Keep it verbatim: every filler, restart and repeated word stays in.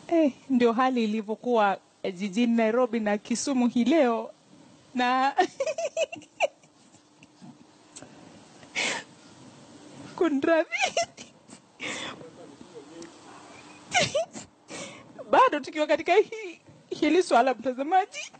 Eh, ndio hali ilivyokuwa eh, jijini Nairobi na Kisumu hii leo na kunradhi bado tukiwa katika hii hili swala mtazamaji.